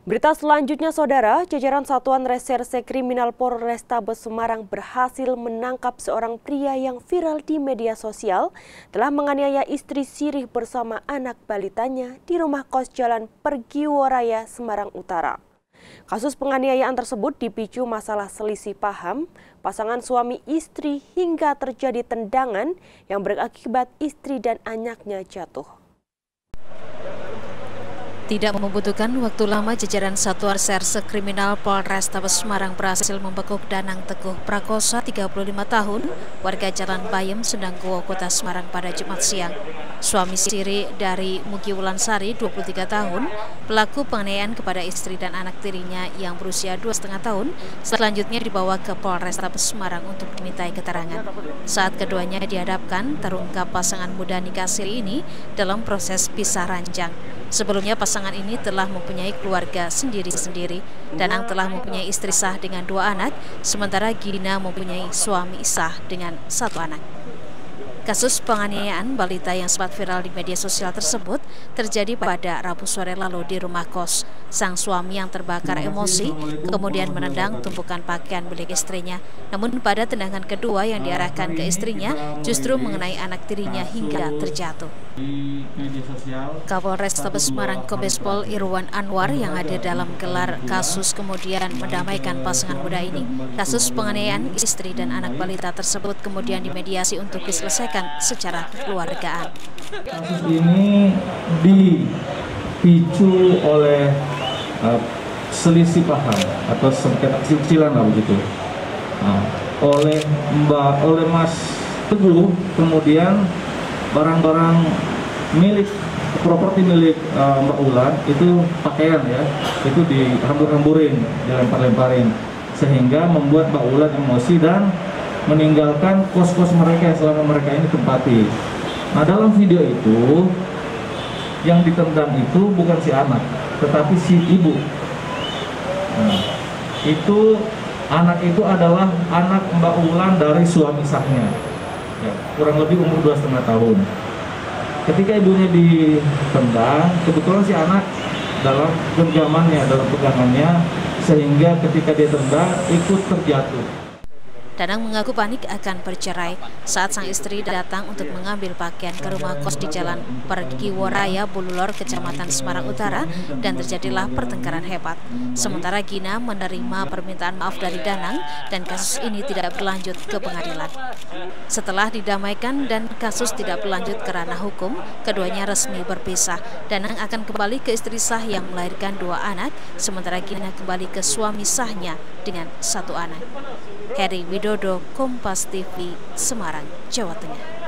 Berita selanjutnya, Saudara, jajaran Satuan Reserse Kriminal Polrestabes Semarang berhasil menangkap seorang pria yang viral di media sosial telah menganiaya istri sirih bersama anak balitanya di rumah kos Jalan Pergiworaya, Semarang Utara. Kasus penganiayaan tersebut dipicu masalah selisih paham pasangan suami istri hingga terjadi tendangan yang berakibat istri dan anaknya jatuh. Tidak membutuhkan waktu lama, jajaran Satuan Reserse Kriminal Polrestabes Semarang berhasil membekuk Danang Teguh Prakosa, 35 tahun, warga Jalan Bayem, Sendangkuwo, Kota Semarang pada Jumat siang. Suami siri dari Mugi Wulansari, 23 tahun, pelaku penganiayaan kepada istri dan anak tirinya yang berusia 2,5 tahun, selanjutnya dibawa ke Polrestabes Semarang untuk dimintai keterangan. Saat keduanya dihadapkan, terungkap pasangan muda nikah siri ini dalam proses pisah ranjang. Sebelumnya pasangan ini telah mempunyai keluarga sendiri-sendiri. Danang telah mempunyai istri sah dengan 2 anak, sementara Gina mempunyai suami sah dengan 1 anak. Kasus penganiayaan balita yang sempat viral di media sosial tersebut terjadi pada Rabu sore lalu di rumah kos. Sang suami yang terbakar emosi kemudian menendang tumpukan pakaian milik istrinya. Namun pada tendangan kedua yang diarahkan ke istrinya justru mengenai anak tirinya hingga terjatuh. Kapolrestabes Semarang Kombes Pol Irwan Anwar yang hadir dalam gelar kasus kemudian mendamaikan pasangan muda ini. Kasus penganiayaan istri dan anak balita tersebut kemudian dimediasi untuk diselesaikan secara kekeluargaan. Kasus ini dipicu oleh selisih paham atau sengketa cicilan lah begitu. Oleh Mas Teguh, kemudian barang-barang milik properti milik Mbak Ulan itu pakaian ya, itu dihambur-hamburin, dilempar-lemparin, sehingga membuat Mbak Ulan emosi dan meninggalkan kos-kos mereka yang selama mereka ini tempati. Nah, dalam video itu yang ditendang itu bukan si anak, tetapi si ibu. Nah, itu anak itu adalah anak Mbak Ulan dari suami sahnya, ya, kurang lebih umur 2,5 tahun. Ketika ibunya ditendang, kebetulan si anak dalam genggamannya, dalam pegangannya, sehingga ketika dia tendang ikut terjatuh. Danang mengaku panik akan bercerai saat sang istri datang untuk mengambil pakaian ke rumah kos di Jalan Pergiworaya, Bululor, Kecamatan Semarang Utara, dan terjadilah pertengkaran hebat. Sementara Gina menerima permintaan maaf dari Danang dan kasus ini tidak berlanjut ke pengadilan. Setelah didamaikan dan kasus tidak berlanjut ke ranah hukum, keduanya resmi berpisah. Danang akan kembali ke istri sah yang melahirkan 2 anak, sementara Gina kembali ke suami sahnya dengan 1 anak. Heri Widodo, Kompas TV, Semarang, Jawa Tengah.